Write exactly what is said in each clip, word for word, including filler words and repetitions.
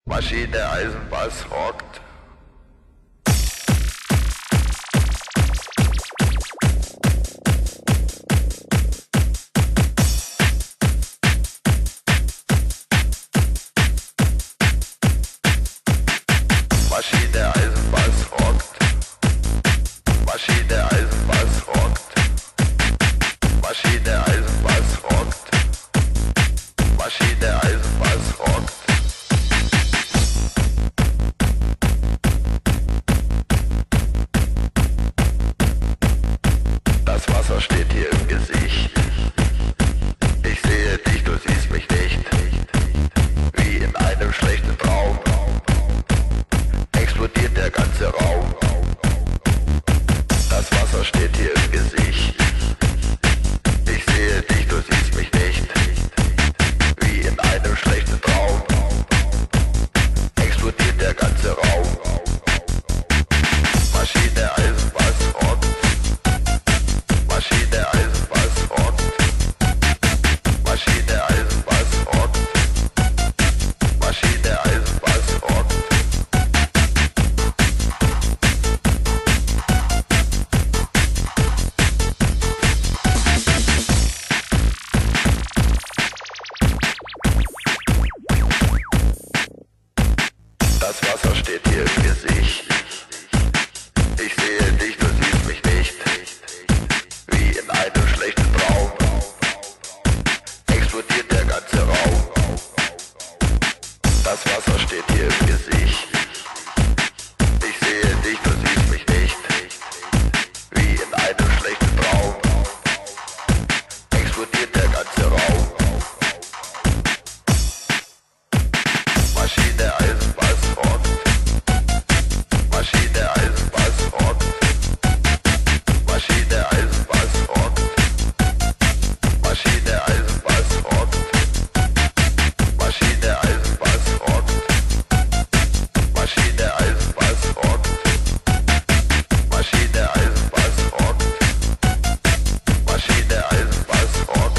Maschine, Eisenbass rockt. Maschine, Eisenbass rockt. Maschine, Eisenbass rockt. Maschine, Eisenbass rockt. Maschine, Eisenbass rockt. Das Wasser steht dir im Gesicht. Ich sehe dich, du siehst mich nicht. Wie in einem schlechten Traum explodiert der ganze Raum. Das Wasser steht dir im Gesicht. Ich sehe dich, du siehst mich nicht. Wie in einem schlechten Traum explodiert der ganze Raum. Maschine, Eisenbass rockt. Maschine, Eisenbass rockt. Maschine, Eisenbass rockt. Maschine, Eisenbass rockt. Das Wasser steht dir im Gesicht. Ich sehe dich, du siehst mich nicht. Wie in einem schlechten Traum explodiert der ganze Raum. Das Wasser steht dir im Gesicht. Ich sehe dich, du siehst mich nicht. Wie in einem schlechten Traum explodiert der ganze Raum. Maschine, Eisenbass rockt. Maschine, Eisenbass rockt. Maschine, Eisenbass rockt. Maschine, Eisenbass rockt. Maschine, Eisenbass rockt. Maschine, Eisenbass rockt. Maschine, Eisenbass rockt. Maschine, Eisenbass rockt.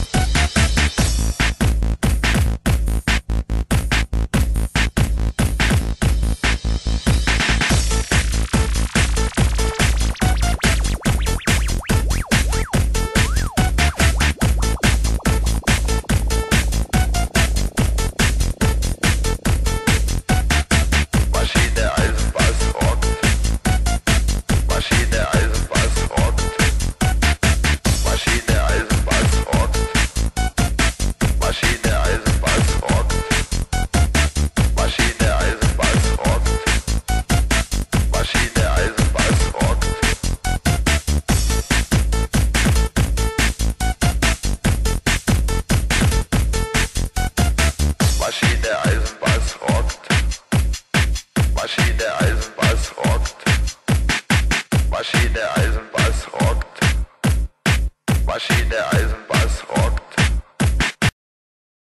Maschine, Eisenbass rockt. Maschine, Eisenbass rockt. Maschine, Eisenbass rockt. Maschine, Eisenbass rockt. Maschine, Eisenbass rockt. Maschine, Eisenbass rockt. Maschine, Eisenbass rockt. Maschine, Eisenbass rockt. Maschine, Eisenbass rockt. Maschine, Eisenbass rockt.